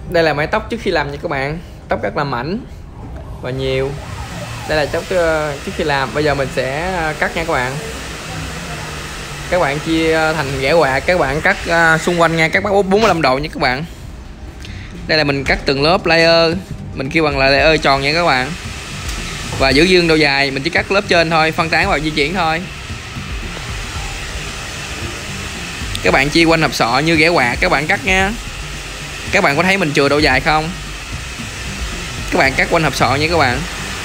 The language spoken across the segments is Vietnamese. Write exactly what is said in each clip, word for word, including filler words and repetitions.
Đây là mái tóc trước khi làm nha các bạn. Tóc rất là mảnh và nhiều. Đây là tóc trước khi làm. Bây giờ mình sẽ cắt nha các bạn. Các bạn chia thành ghẻ quạt, các bạn cắt xung quanh nha, các bác bốn mươi lăm độ nha các bạn. Đây là mình cắt từng lớp layer, mình kêu bằng là layer tròn nha các bạn. Và giữ dương độ dài, mình chỉ cắt lớp trên thôi, phân tán vào di chuyển thôi. Các bạn chia quanh hộp sọ như ghẻ quạt các bạn cắt nha. Các bạn có thấy mình chừa độ dài không? Các bạn cắt quanh hộp sọ nha các bạn.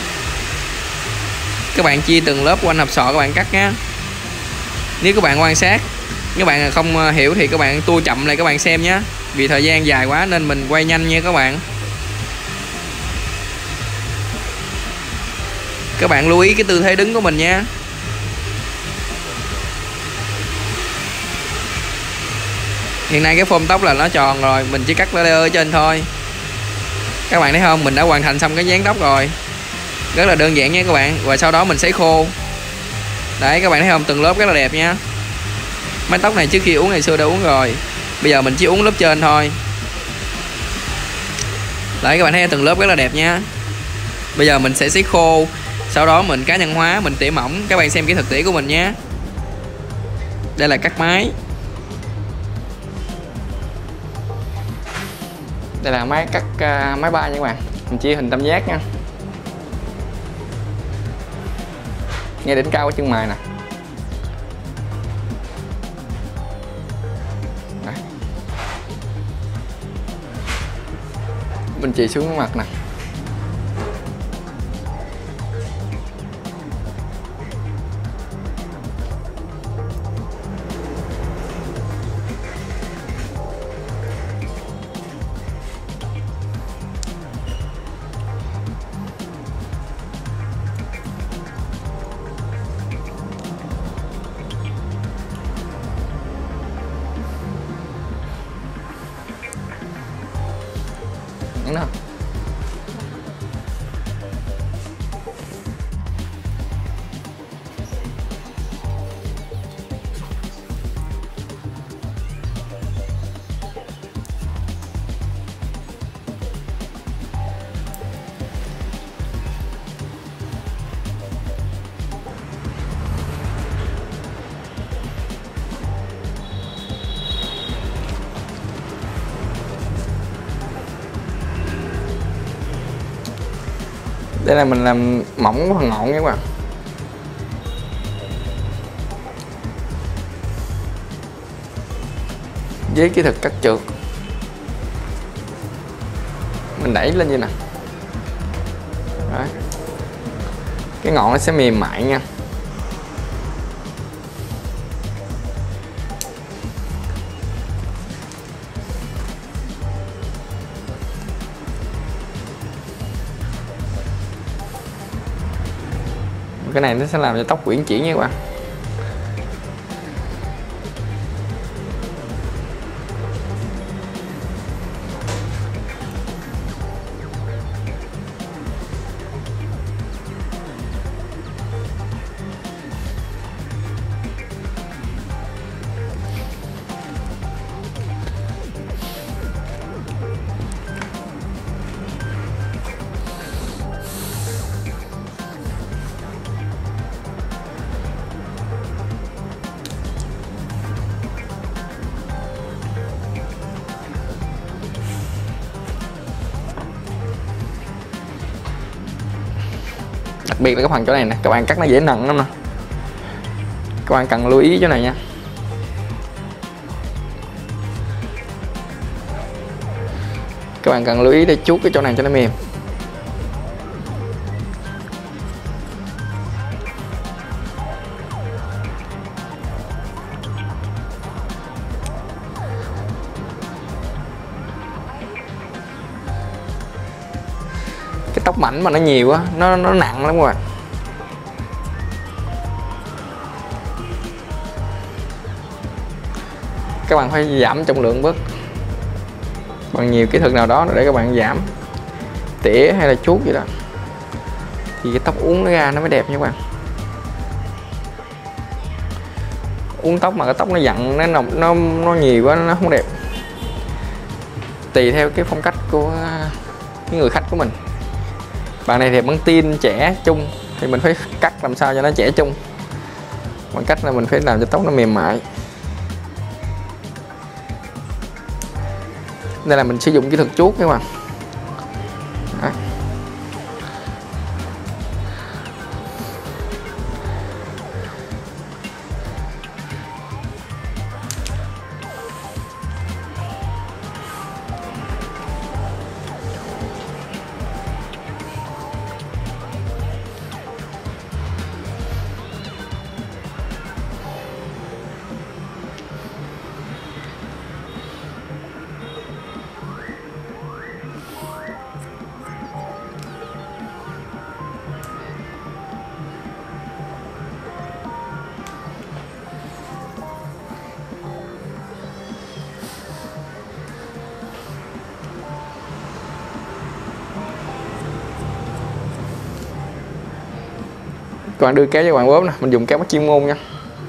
Các bạn chia từng lớp quanh hộp sọ các bạn cắt nhé. Nếu các bạn quan sát, các bạn không hiểu thì các bạn tua chậm lại các bạn xem nhé. Vì thời gian dài quá nên mình quay nhanh nha các bạn. Các bạn lưu ý cái tư thế đứng của mình nha. Hiện nay cái phôm tóc là nó tròn rồi, mình chỉ cắt layer ở trên thôi. Các bạn thấy không, mình đã hoàn thành xong cái dáng tóc rồi. Rất là đơn giản nha các bạn. Và sau đó mình sấy khô. Đấy, các bạn thấy không, từng lớp rất là đẹp nha. Mái tóc này trước khi uống ngày xưa đã uống rồi. Bây giờ mình chỉ uống lớp trên thôi. Đấy, các bạn thấy từng lớp rất là đẹp nha. Bây giờ mình sẽ sấy khô. Sau đó mình cá nhân hóa, mình tỉa mỏng. Các bạn xem kỹ thuật tỉa của mình nhé. Đây là cắt máy. Đây là máy cắt uh, máy bay nha các bạn. Mình chia hình tam giác nha. Ngay đỉnh cao của chân mày nè. Đấy. Mình chỉ xuống cái mặt nè. Đúng không? Đây là mình làm mỏng phần ngọn nha các bạn. Với kỹ thuật cắt trượt, mình đẩy lên như nè. Đấy. Cái ngọn nó sẽ mềm mại nha. Cái này nó sẽ làm cho tóc uyển chuyển nha các bạn. Đặc biệt là cái phần chỗ này nè, các bạn cắt nó dễ nặng lắm nè. Các bạn cần lưu ý chỗ này nha. Các bạn cần lưu ý để chuốt cái chỗ này cho nó mềm. Cái tóc mảnh mà nó nhiều á, nó nó nặng lắm các bạn. Các bạn phải giảm trọng lượng bớt bằng nhiều kỹ thuật nào đó để các bạn giảm tỉa hay là chuốt gì đó, thì cái tóc uốn nó ra nó mới đẹp nha các bạn. Uốn tóc mà cái tóc nó dặn, nó nó nó nhiều quá nó không đẹp. tùy theo cái phong cách của cái người khách của mình. Bạn này thì bắn tin trẻ trung thì mình phải cắt làm sao cho nó trẻ trung, bằng cách là mình phải làm cho tóc nó mềm mại. Đây là mình sử dụng kỹ thuật chuốt các bạn. Đó. Các bạn đưa kéo cho các bạn bóp nè, mình dùng kéo bắt chim ngôn nha.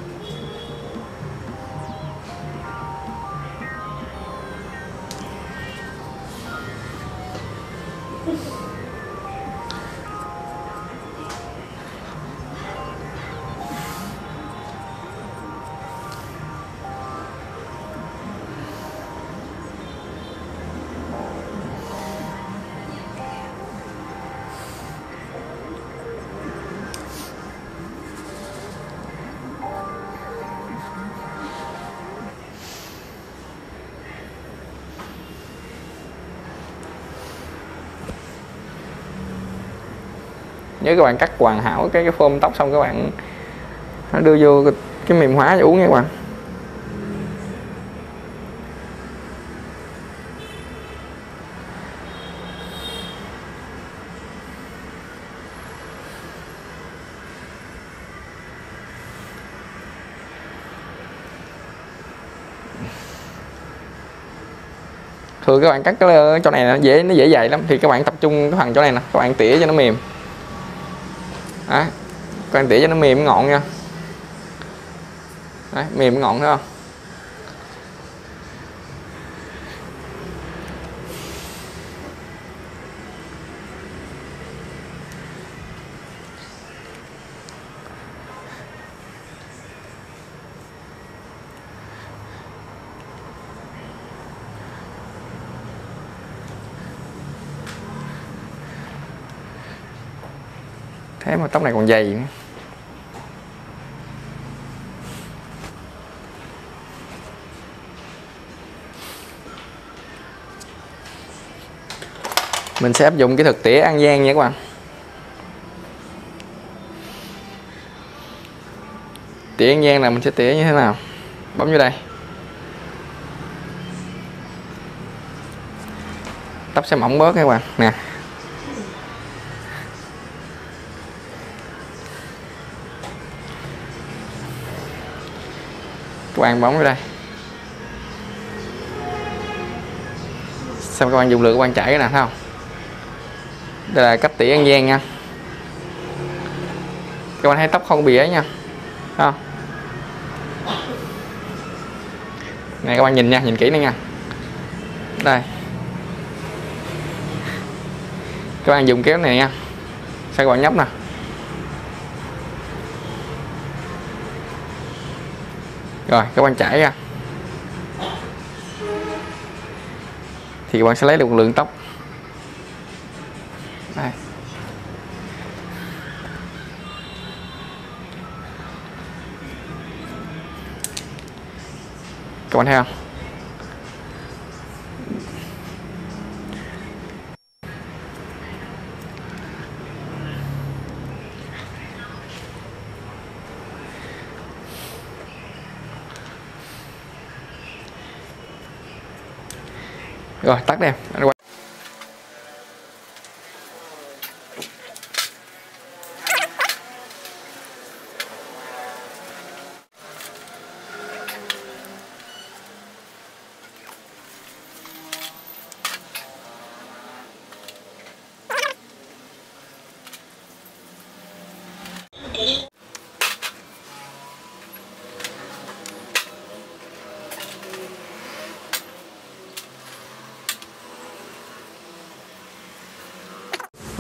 Nhớ các bạn cắt hoàn hảo cái cái phôm tóc xong các bạn nó đưa vô cái mềm hóa cho uống nha các bạn. Thường các bạn cắt cái chỗ này nó dễ nó dễ dày lắm, thì các bạn tập trung cái phần chỗ này nè, các bạn tỉa cho nó mềm. Đấy, các bạn tỉa cho nó mềm ngọn nha. Đấy, mềm ngọn thấy không? Thế mà tóc này còn dày nữa. Mình sẽ áp dụng kỹ thuật tỉa An Giang nha các bạn. Tỉa An Giang là mình sẽ tỉa như thế nào? Bấm vô đây. Tóc sẽ mỏng bớt các bạn nè. Các bạn bấm vào đây. Xong các bạn dùng lượt các bạn chảy cái nè, thấy không? Đây là cách tỉa An Giang nha. Các bạn thấy tóc không bìa nha, thấy không? Này các bạn nhìn nha, nhìn kỹ này nha. Đây. Các bạn dùng kéo này nha. Sao các bạn nhấp nè. Rồi các bạn chảy ra thì các bạn sẽ lấy được một lượng tóc. Đây. Các bạn thấy không? Rồi tắt đi em.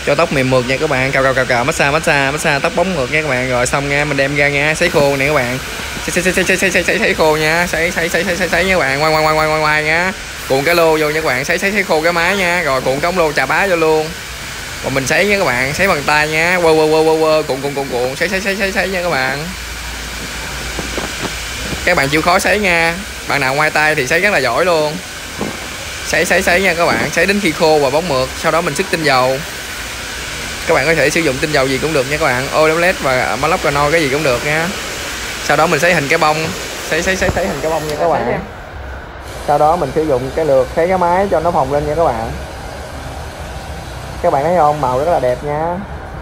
cho tóc mềm mượt nha các bạn, cào cào cào cào massage massage massage tóc bóng mượt nha các bạn. Rồi xong nha, mình đem ra nha, sấy khô nè các bạn, sấy sấy sấy sấy sấy sấy sấy khô nha, sấy sấy sấy sấy sấy nha các bạn, ngoan ngoan ngoan ngoan ngoan nha, cuộn cái lô vô nha các bạn, sấy sấy sấy khô cái máy nha, rồi cuộn cái ống lô chà bá vô luôn. Còn mình sấy nha các bạn, sấy bằng tay nha, quơ quơ quơ quơ cuộn cuộn cuộn cuộn, sấy sấy sấy sấy sấy nha các bạn. Các bạn chịu khó sấy nha, bạn nào ngoài tay thì sấy rất là giỏi luôn. Sấy sấy sấy nha các bạn, sấy đến khi khô và bóng mượt, sau đó mình xức tinh dầu. Các bạn có thể sử dụng tinh dầu gì cũng được nha các bạn, ô led và Malocano cái gì cũng được nha. Sau đó mình sấy hình cái bông, sấy sấy sấy sấy hình cái bông nha các bạn. Sau đó mình sử dụng cái lược sấy cái máy cho nó phồng lên nha các bạn. Các bạn thấy không, màu rất là đẹp nha.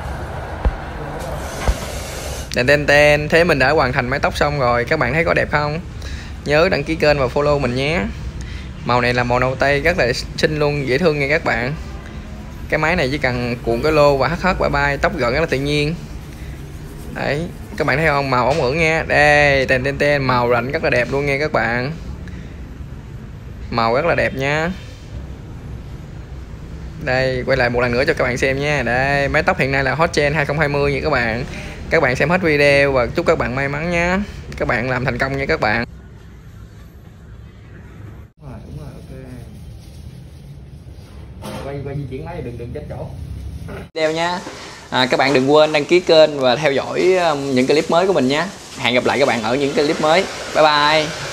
Tên tên tên, thế mình đã hoàn thành mái tóc xong rồi, các bạn thấy có đẹp không? Nhớ đăng ký kênh và follow mình nhé. Màu này là màu nâu tây rất là xinh luôn, dễ thương nha các bạn. Cái máy này chỉ cần cuộn cái lô và hất hất bye bye, tóc gọn rất là tự nhiên. Đấy, các bạn thấy không, màu ống ưởng nha. Đây, tên tên tên, màu rảnh rất là đẹp luôn nha các bạn. Màu rất là đẹp nha. Đây, quay lại một lần nữa cho các bạn xem nha. Đây, mái tóc hiện nay là hot trend hai không hai không nha các bạn. Các bạn xem hết video và chúc các bạn may mắn nhé. Các bạn làm thành công nha các bạn. Đúng rồi, đúng rồi, ok. Quay quay di chuyển máy đừng đừng chết chỗ. Video nha. À, các bạn đừng quên đăng ký kênh và theo dõi những cái clip mới của mình nhé. Hẹn gặp lại các bạn ở những cái clip mới. Bye bye.